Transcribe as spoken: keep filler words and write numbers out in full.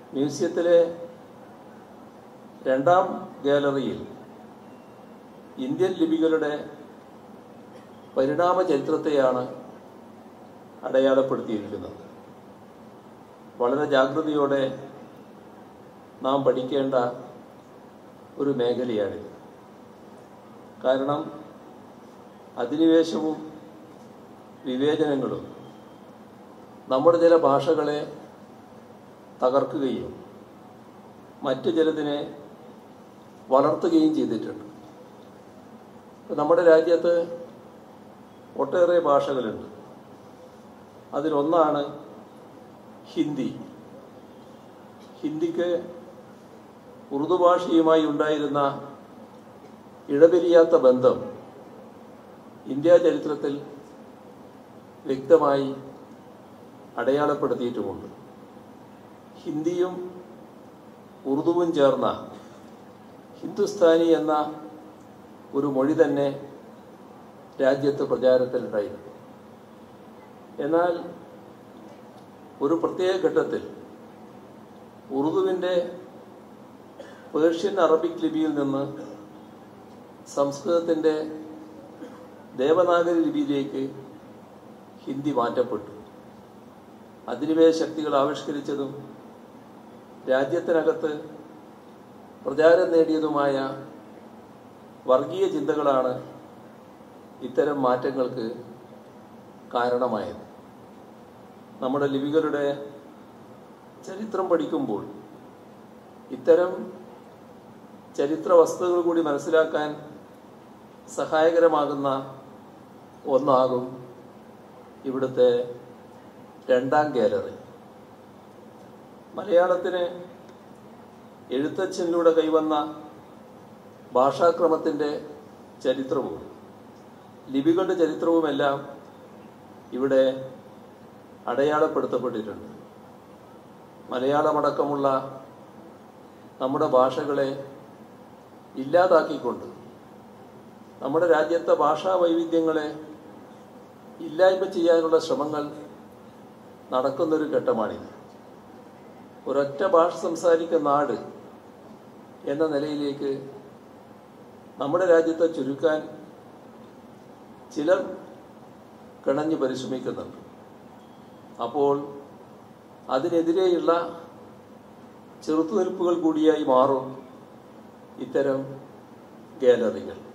മ്യൂസിയത്തിലെ രണ്ടാം ഗാലറിയിൽ ഇന്ത്യൻ ലിപികളുടെ പരിണാമ ചരിത്രത്തെയാണ് അടയാളപ്പെടുത്തിയിരിക്കുന്നത്. വളരെ ജാഗ്രതയോടെ നാം പഠിക്കേണ്ട ഒരു മേഖലയാണിത്. കാരണം അധിനിവേശവും വിവേചനങ്ങളും നമ്മുടെ ചില ഭാഷകളെ തകർക്കുകയും മറ്റു ചിലതിനെ വളർത്തുകയും ചെയ്തിട്ടുണ്ട്. നമ്മുടെ രാജ്യത്ത് ഒട്ടേറെ ഭാഷകളുണ്ട്. അതിലൊന്നാണ് ഹിന്ദി. ഹിന്ദിക്ക് ഉറുദു ഭാഷയുമായി ഉണ്ടായിരുന്ന ഇഴപിരിയാത്ത ബന്ധം ഇന്ത്യാ ചരിത്രത്തിൽ വ്യക്തമായി അടയാളപ്പെടുത്തിയിട്ടുമുണ്ട്. ഹിന്ദിയും ഉറുദുവും ചേർന്ന ഹിന്ദുസ്ഥാനി എന്ന ഒരു മൊഴി തന്നെ രാജ്യത്ത് പ്രചാരത്തിലുണ്ടായിരുന്നു. എന്നാൽ ഒരു പ്രത്യേക ഘട്ടത്തിൽ ഉറുദുവിൻ്റെ പേർഷ്യൻ അറബിക് ലിപിയിൽ നിന്ന് സംസ്കൃതത്തിൻ്റെ ദേവനാഗരി ലിപിയിലേക്ക് ഹിന്ദി മാറ്റപ്പെട്ടു. അധിനിവേശ ശക്തികൾ ആവിഷ്കരിച്ചതും രാജ്യത്തിനകത്ത് പ്രചാരം നേടിയതുമായ വർഗീയ ചിന്തകളാണ് ഇത്തരം മാറ്റങ്ങൾക്ക് കാരണമായത്. നമ്മുടെ ലിപികളുടെ ചരിത്രം പഠിക്കുമ്പോൾ ഇത്തരം ചരിത്ര വസ്തുതകൾ കൂടി മനസ്സിലാക്കാൻ സഹായകരമാകുന്ന ഒന്നാകും ഇവിടുത്തെ രണ്ടാം ഗാലറി. മലയാളത്തിന് എഴുത്തച്ഛനിലൂടെ കൈവന്ന ഭാഷാക്രമത്തിൻ്റെ ചരിത്രവും ലിപികളുടെ ചരിത്രവുമെല്ലാം ഇവിടെ അടയാളപ്പെടുത്തപ്പെട്ടിട്ടുണ്ട്. മലയാളമടക്കമുള്ള നമ്മുടെ ഭാഷകളെ ഇല്ലാതാക്കിക്കൊണ്ട് നമ്മുടെ രാജ്യത്തെ ഭാഷാ വൈവിധ്യങ്ങളെ ഇല്ലായ്മ ചെയ്യാനുള്ള ശ്രമങ്ങൾ നടക്കുന്നൊരു ഘട്ടമാണിത്. ഒരൊറ്റ ഭാഷ സംസാരിക്കുന്ന നാട് എന്ന നിലയിലേക്ക് നമ്മുടെ രാജ്യത്തെ ചുരുക്കാൻ ചിലർ കിണഞ്ഞു പരിശ്രമിക്കുന്നുണ്ട്. അപ്പോൾ അതിനെതിരെയുള്ള ചെറുത്തുനിൽപ്പുകൾ കൂടിയായി മാറും ഇത്തരം ഗാലറികൾ.